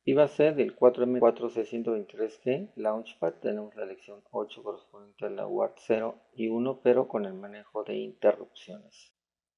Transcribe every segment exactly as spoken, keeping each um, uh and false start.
va a ser del cuatro eme cuatro C ciento veintitrés G Launchpad. Tenemos la lección ocho correspondiente a la U A R T cero y uno, pero con el manejo de interrupciones.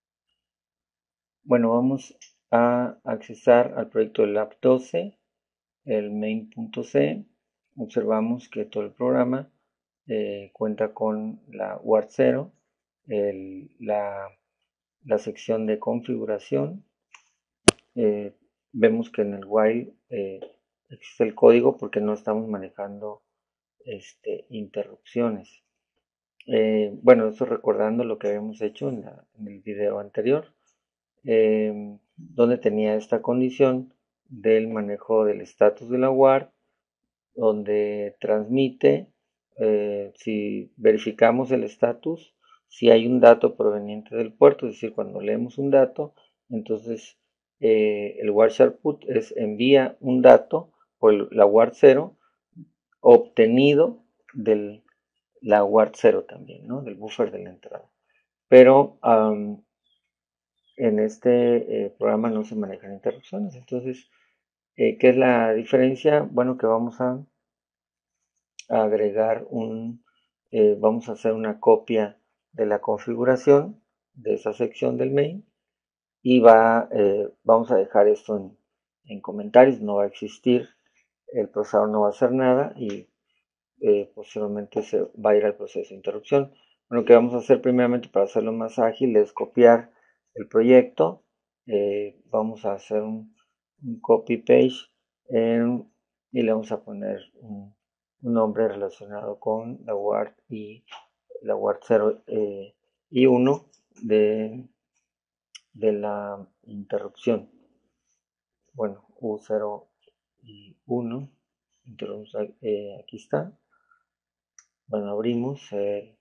Bueno, vamos a accesar al proyecto del lab doce, el main.c. Observamos que todo el programa eh, cuenta con la U A R T cero, el, la, la sección de configuración. Eh, vemos que en el while eh, existe el código porque no estamos manejando este, interrupciones. Eh, bueno, esto recordando lo que habíamos hecho en, la, en el video anterior, eh, donde tenía esta condición del manejo del estatus de la U A R T, donde transmite, eh, si verificamos el estatus, si hay un dato proveniente del puerto, es decir, cuando leemos un dato, entonces eh, el WARSharput es envía un dato por la U A R T cero obtenido de la U A R T cero también, ¿no? Del buffer de la entrada. Pero um, en este eh, programa no se manejan interrupciones. Entonces, eh, ¿qué es la diferencia? Bueno, que vamos a agregar un, eh, vamos a hacer una copia de la configuración de esa sección del main y va, eh, vamos a dejar esto en, en comentarios, no va a existir, el procesador no va a hacer nada y eh, posteriormente se va a ir al proceso de interrupción. Bueno, lo que vamos a hacer primeramente para hacerlo más ágil es copiar el proyecto. Eh, vamos a hacer un, un copy page en, y le vamos a poner un, un nombre relacionado con la U A R T y la U A R T cero eh, y uno de, de la interrupción. Bueno, U cero y uno. Eh, aquí está. Bueno, abrimos el,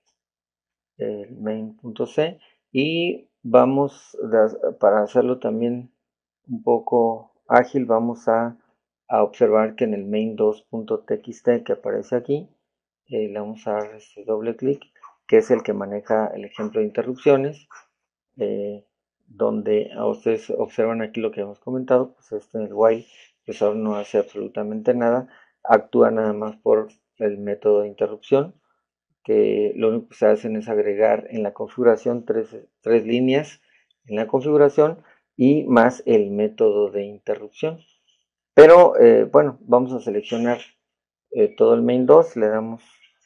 el main.c y vamos, para hacerlo también un poco ágil, vamos a, a observar que en el main dos.txt que aparece aquí, eh, le vamos a dar este doble clic, que es el que maneja el ejemplo de interrupciones, eh, donde a ustedes observan aquí lo que hemos comentado, pues esto en el while, el procesador no hace absolutamente nada, actúa nada más por el método de interrupción, que lo único que se hacen es agregar en la configuración tres, tres líneas en la configuración y más el método de interrupción. Pero eh, bueno, vamos a seleccionar eh, todo el main dos, le damos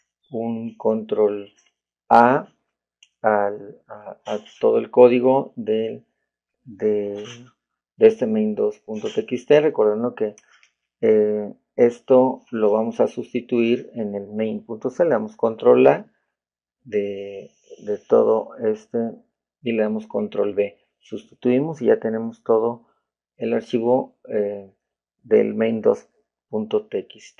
un control A al, a, a, todo el código de, de, de este main dos.txt, recordando que eh, esto lo vamos a sustituir en el main.c, le damos control A de, de todo este y le damos control B, sustituimos y ya tenemos todo el archivo eh, del main dos.txt.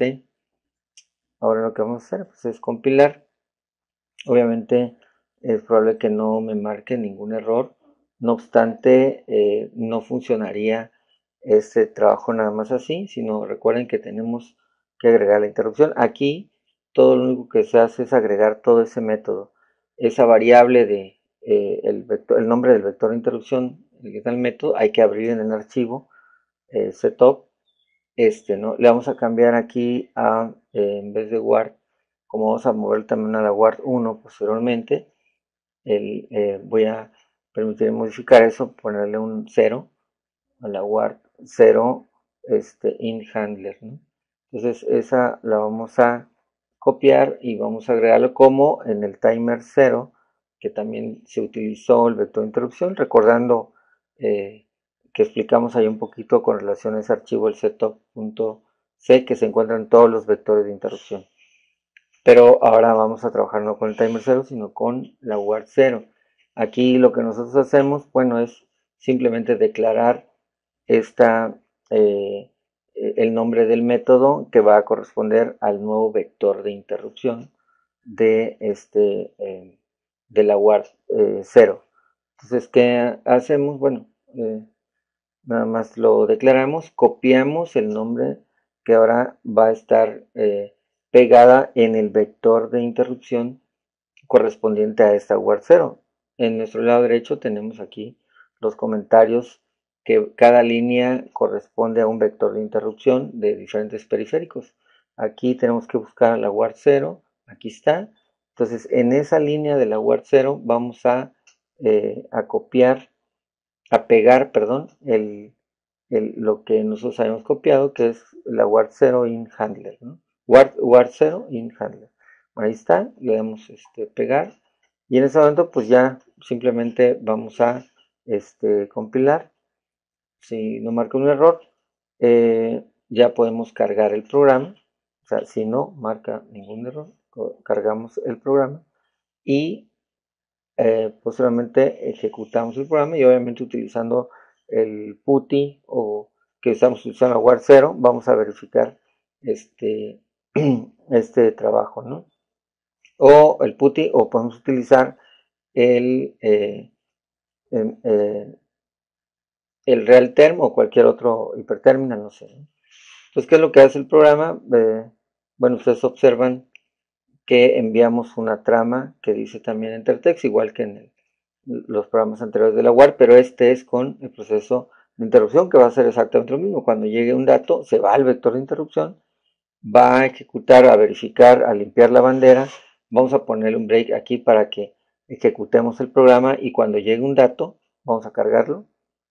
Ahora lo que vamos a hacer pues, es compilar. Obviamente es probable que no me marque ningún error, no obstante eh, no funcionaría este trabajo nada más así, sino recuerden que tenemos que agregar la interrupción. Aquí todo lo único que se hace es agregar todo ese método, esa variable de eh, el, vector, el nombre del vector de interrupción, el que está el método, hay que abrir en el archivo eh, setup, este, ¿no? Le vamos a cambiar aquí a, eh, en vez de U A R T, como vamos a mover también a la U A R T uno posteriormente, el, eh, voy a permitir modificar eso, ponerle un cero a la U A R T cero este, in handler, ¿no? Entonces esa la vamos a copiar y vamos a agregarlo como en el timer cero, que también se utilizó el vector de interrupción, recordando eh, que explicamos ahí un poquito con relación a ese archivo, el setup.c, que se encuentran todos los vectores de interrupción. Pero ahora vamos a trabajar no con el timer cero, sino con la U A R T cero. Aquí lo que nosotros hacemos, bueno, es simplemente declarar esta, eh, el nombre del método que va a corresponder al nuevo vector de interrupción de, este, eh, de la U A R T cero. Entonces, ¿qué hacemos? Bueno, eh, nada más lo declaramos, copiamos el nombre que ahora va a estar eh, pegada en el vector de interrupción correspondiente a esta U A R T cero. En nuestro lado derecho tenemos aquí los comentarios que cada línea corresponde a un vector de interrupción de diferentes periféricos. Aquí tenemos que buscar la ward cero, aquí está. Entonces, en esa línea de la ward cero vamos a, eh, a copiar, a pegar, perdón, el, el, lo que nosotros habíamos copiado, que es la ward cero in handler, ¿no? Ward, ward cero in handler. Bueno, ahí está, le damos este, pegar. Y en ese momento, pues ya simplemente vamos a este, compilar. Si no marca un error, eh, ya podemos cargar el programa. O sea, si no marca ningún error, cargamos el programa y eh, posteriormente ejecutamos el programa y obviamente utilizando el PuTTY o que estamos utilizando la ward cero, vamos a verificar este, este trabajo, ¿no? O el PuTTY o podemos utilizar el, eh, eh, el RealTerm o cualquier otro hiperterminal, no sé, ¿no? Entonces, ¿qué es lo que hace el programa? Eh, bueno, ustedes observan que enviamos una trama que dice también EnterText, igual que en el, los programas anteriores de la U A R, pero este es con el proceso de interrupción, que va a ser exactamente lo mismo. Cuando llegue un dato, se va al vector de interrupción, va a ejecutar, a verificar, a limpiar la bandera. Vamos a ponerle un break aquí para que ejecutemos el programa y cuando llegue un dato, vamos a cargarlo.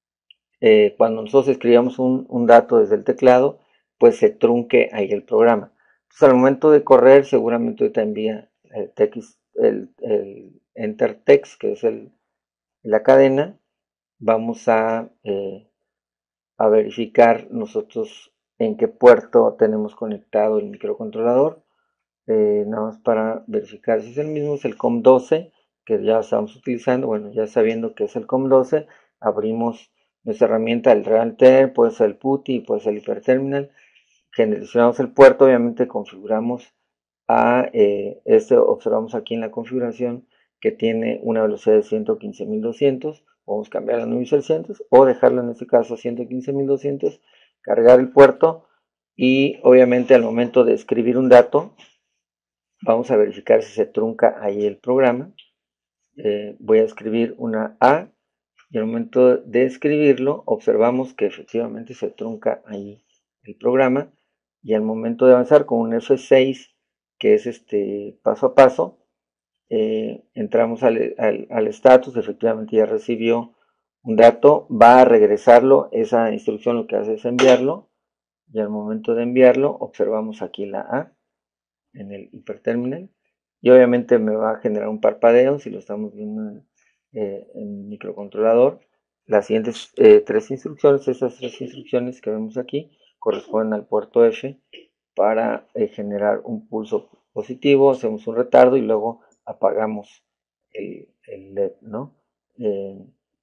Eh, cuando nosotros escribamos un, un dato desde el teclado, pues se trunque ahí el programa. Entonces al momento de correr, seguramente te envía el, text, el, el enter text, que es el, la cadena. Vamos a, eh, a verificar nosotros en qué puerto tenemos conectado el microcontrolador. Eh, nada más para verificar si es el mismo, es el com doce que ya estamos utilizando. Bueno, ya sabiendo que es el com doce, abrimos nuestra herramienta, el RealTerm, puede ser el PuTTY, puede ser el hiperterminal. Generalizamos el puerto, obviamente configuramos a eh, este, observamos aquí en la configuración que tiene una velocidad de ciento quince mil doscientos. Podemos cambiar a nueve mil seiscientos o dejarlo en este caso a ciento quince mil doscientos, cargar el puerto y obviamente al momento de escribir un dato vamos a verificar si se trunca ahí el programa. Eh, voy a escribir una A y al momento de escribirlo observamos que efectivamente se trunca ahí el programa y al momento de avanzar con un F seis, que es este paso a paso, eh, entramos al, al, al status, efectivamente ya recibió un dato, va a regresarlo, esa instrucción lo que hace es enviarlo y al momento de enviarlo observamos aquí la A en el hiperterminal y obviamente me va a generar un parpadeo si lo estamos viendo en, eh, en microcontrolador. Las siguientes eh, tres instrucciones, esas tres instrucciones que vemos aquí, corresponden al puerto F para eh, generar un pulso positivo, hacemos un retardo y luego apagamos el, el L E D, ¿no? Eh,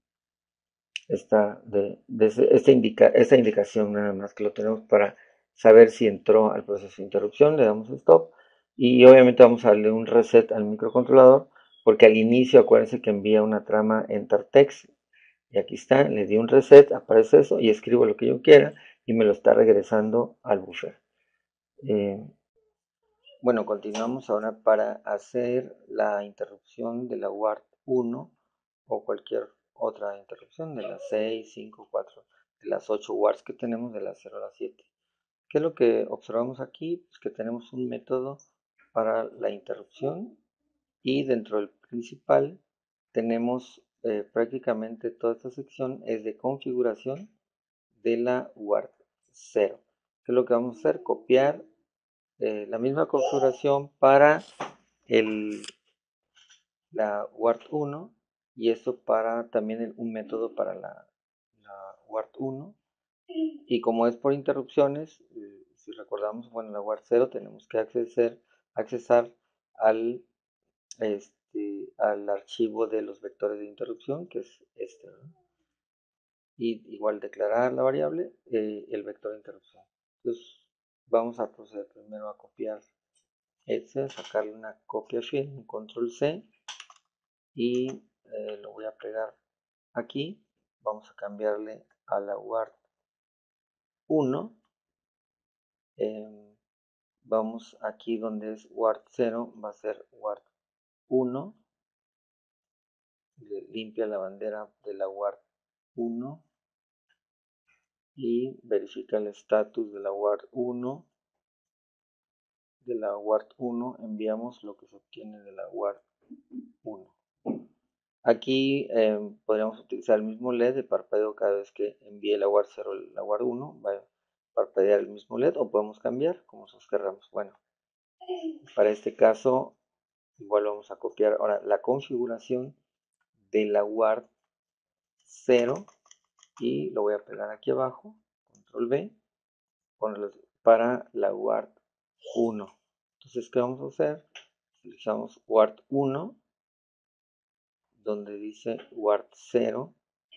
esta, de, de esta, indica, esta indicación nada más que lo tenemos para saber si entró al proceso de interrupción, le damos stop y obviamente vamos a darle un reset al microcontrolador porque al inicio acuérdense que envía una trama enter text y aquí está, le di un reset, aparece eso y escribo lo que yo quiera y me lo está regresando al buffer. Eh, bueno, continuamos ahora para hacer la interrupción de la U A R T uno o cualquier otra interrupción de las seis, cinco, cuatro, de las ocho U A R Ts que tenemos, de las cero a las siete. ¿Qué es lo que observamos aquí? Pues que tenemos un método para la interrupción y dentro del principal tenemos eh, prácticamente toda esta sección es de configuración de la U A R T cero. ¿Qué es lo que vamos a hacer? Copiar eh, la misma configuración para el, la U A R T uno y esto para también el, un método para la, la U A R T uno y como es por interrupciones, eh, si recordamos, bueno, la U A R T cero tenemos que acceder, accesar al, este, al archivo de los vectores de interrupción, que es este, ¿no? Y igual declarar la variable, eh, el vector de interrupción. Entonces vamos a proceder primero a copiar este, sacarle una copia fiel, un control C y eh, lo voy a pegar aquí. Vamos a cambiarle a la U A R T uno. Eh, vamos aquí donde es U A R T cero, va a ser U A R T uno. Le limpia la bandera de la U A R T uno. y verifica el estatus de la W A R D uno. De la W A R D uno enviamos lo que se obtiene de la W A R D uno. Aquí eh, podríamos utilizar el mismo L E D de parpadeo cada vez que envíe la W A R D cero y la W A R D uno. Va a parpadear el mismo L E D o podemos cambiar como nosotros querramos. Bueno, para este caso igual vamos a copiar ahora la configuración de la W A R D cero y lo voy a pegar aquí abajo, control V, para la W A R D uno. Entonces, ¿qué vamos a hacer? Utilizamos W A R D uno, donde dice W A R D cero.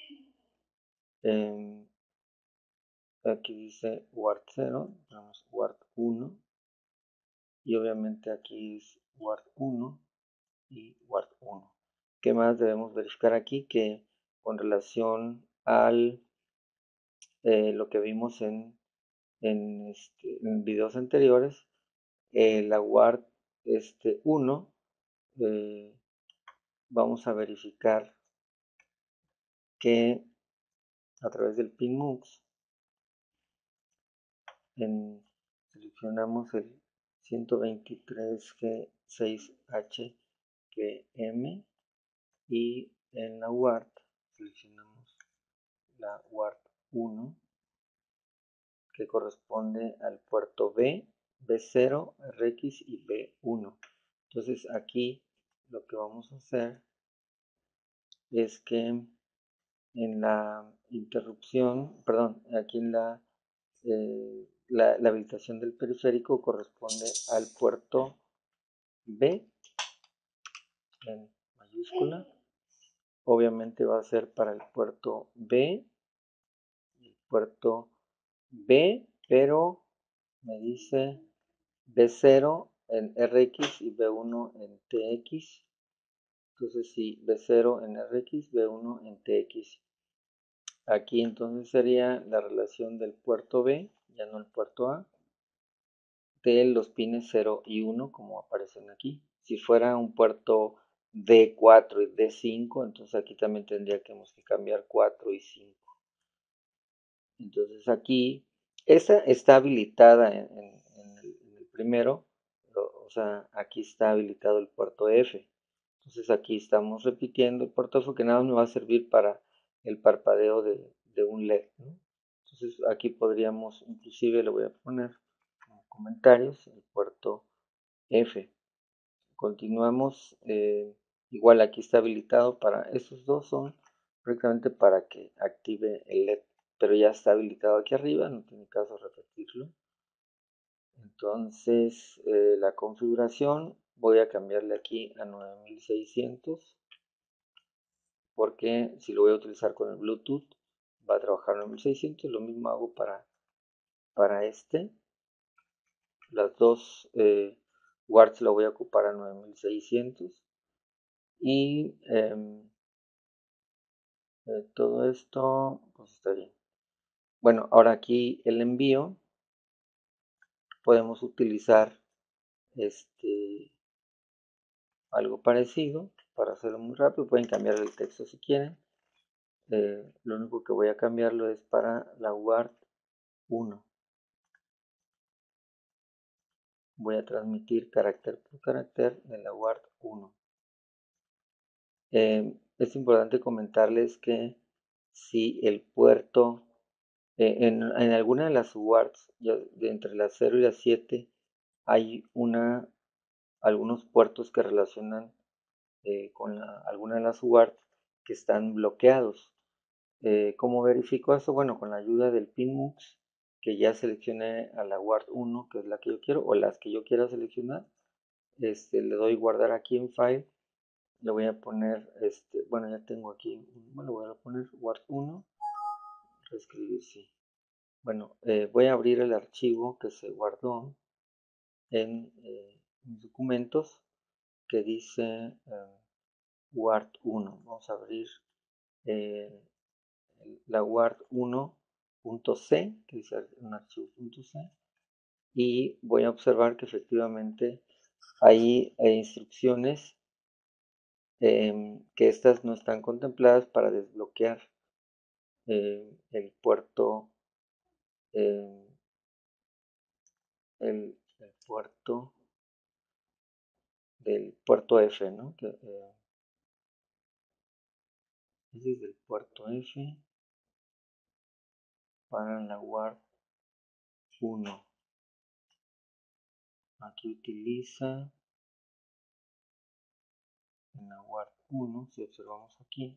Eh, aquí dice W A R D cero, tenemos W A R D uno. Y obviamente aquí es W A R D uno y W A R D uno. ¿Qué más debemos verificar aquí? Que con relación al eh, lo que vimos en, en, este, en videos anteriores, eh, la W A R D este, uno, eh, vamos a verificar que a través del pinmux en, seleccionamos el ciento veintitrés G seis H P M y en la W A R D seleccionamos la W A R D uno, que corresponde al puerto B, B cero, R X y B uno. Entonces aquí lo que vamos a hacer es que en la interrupción, perdón, aquí en la, eh, la, la habilitación del periférico corresponde al puerto B en mayúscula. Obviamente va a ser para el puerto B, el puerto B, pero me dice B cero en R X y B uno en T X. Entonces sí, B cero en R X, B uno en T X. Aquí entonces sería la relación del puerto B, ya no el puerto A, de los pines cero y uno como aparecen aquí. Si fuera un puerto D cuatro y D cinco, entonces aquí también tendríamos que cambiar cuatro y cinco. Entonces aquí, esta está habilitada en, en, en, el, en el primero, o, o sea, aquí está habilitado el puerto F. Entonces aquí estamos repitiendo el puerto F, que nada más me va a servir para el parpadeo de, de un L E D, ¿no? Entonces aquí podríamos, inclusive le voy a poner como comentarios el puerto F. Continuamos, eh, igual aquí está habilitado para, estos dos son prácticamente para que active el L E D, pero ya está habilitado aquí arriba, no tiene caso repetirlo. Entonces eh, la configuración voy a cambiarle aquí a nueve mil seiscientos, porque si lo voy a utilizar con el Bluetooth va a trabajar nueve mil seiscientos. Lo mismo hago para, para este, las dos eh, W A R Ds lo voy a ocupar a nueve mil seiscientos. Y eh, eh, todo esto pues está bien. Bueno, ahora aquí el envío podemos utilizar este algo parecido para hacerlo muy rápido. Pueden cambiar el texto si quieren. Eh, lo único que voy a cambiarlo es para la W A R D uno. Voy a transmitir carácter por carácter de la W A R D uno. Eh, es importante comentarles que si el puerto eh, en, en alguna de las W A R Ds, ya de entre las cero y las siete, hay una, algunos puertos que relacionan eh, con la, alguna de las W A R Ds que están bloqueados. Eh, ¿Cómo verifico eso? Bueno, con la ayuda del pinmux, que ya seleccioné a la W A R D uno, que es la que yo quiero, o las que yo quiera seleccionar. Este, le doy guardar aquí en file, le voy a poner, este, bueno, ya tengo aquí, bueno, voy a poner W A R D uno, reescribir, sí. Bueno, eh, voy a abrir el archivo que se guardó en eh, mis documentos, que dice eh, W A R D uno. Vamos a abrir eh, la W A R D uno.c, que dice un archivo .c, y voy a observar que efectivamente hay eh, instrucciones eh, que estas no están contempladas para desbloquear eh, el puerto eh, el, el puerto del puerto F, ¿no? Que, eh, ese es del puerto F para la WARP uno. Aquí utiliza en la WARP uno, si observamos aquí.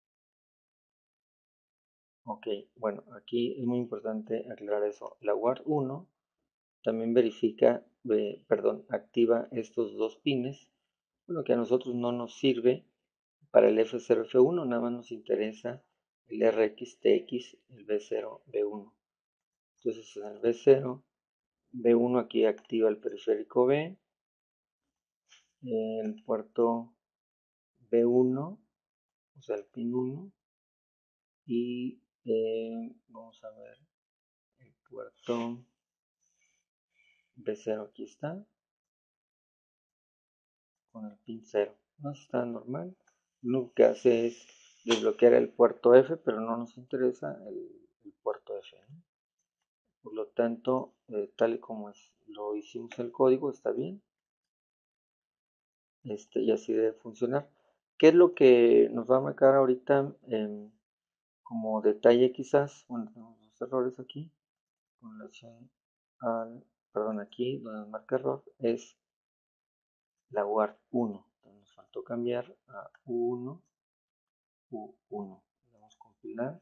Ok, bueno, aquí es muy importante aclarar eso. La WARP uno también verifica, eh, perdón, activa estos dos pines. Bueno, que a nosotros no nos sirve para el F cero F uno, nada más nos interesa el R X T X, el B cero B uno. Entonces en el B cero B uno aquí activa el periférico B, el puerto B uno, o sea el pin uno, y eh, vamos a ver el puerto B cero, aquí está, con el pin cero. No está normal, lo único que hace es desbloquear el puerto F, pero no nos interesa el, el puerto F, ¿no? Por lo tanto, eh, tal y como es, lo hicimos el código, está bien. Este, y así debe funcionar. ¿Qué es lo que nos va a marcar ahorita eh, como detalle quizás? Bueno, tenemos los errores aquí, con relación al, perdón, aquí donde nos marca error es la WARP uno. Entonces nos faltó cambiar a U uno, U uno. Vamos a compilar.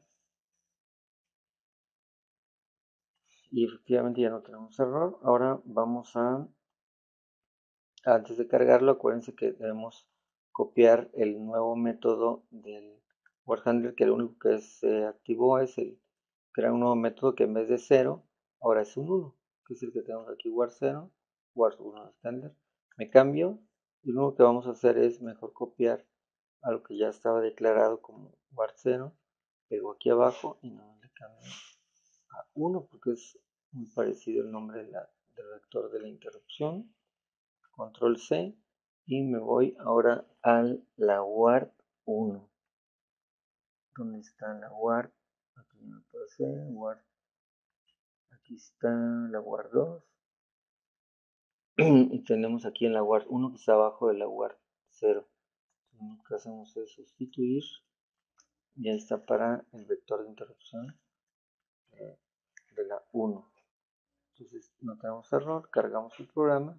Y efectivamente ya no tenemos error. Ahora vamos a, antes de cargarlo, acuérdense que debemos copiar el nuevo método del Word Handler, que lo único que se activó es el crear un nuevo método que en vez de cero, ahora es un uno, que es el que tenemos aquí, Word cero, Word uno estándar. Me cambio y lo único que vamos a hacer es mejor copiar a lo que ya estaba declarado como Word cero, pego aquí abajo y no le cambio a uno porque es muy parecido el nombre de la, del vector de la interrupción. Control C y me voy ahora a la WARP uno. ¿Dónde está la WARP? Aquí me aparece WARP. Aquí está la WARP dos. Y tenemos aquí en la WARP uno que está abajo de la WARP cero. Entonces, lo que hacemos es sustituir. Ya está para el vector de interrupción eh, de la uno. Entonces no tenemos error, cargamos el programa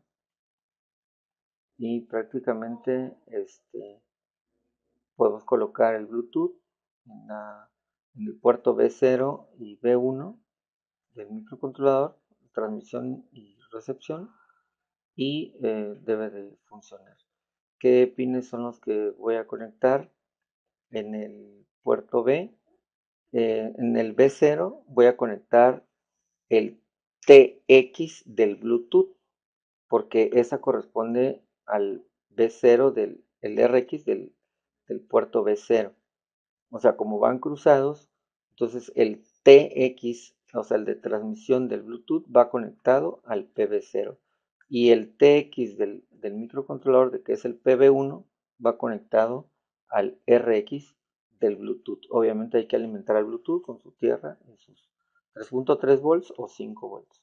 y prácticamente este, podemos colocar el Bluetooth en, la, en el puerto B cero y B uno del microcontrolador, transmisión y recepción, y eh, debe de funcionar. ¿Qué pines son los que voy a conectar en el puerto B? Eh, en el B cero voy a conectar el T X del Bluetooth, porque esa corresponde al B cero del el R X del, del puerto B cero. O sea, como van cruzados, entonces el T X, o sea, el de transmisión del Bluetooth, va conectado al P B cero. Y el T X del, del microcontrolador, de que es el P B uno, va conectado al R X del Bluetooth. Obviamente hay que alimentar al Bluetooth con su tierra en sus tres punto tres volts o cinco volts.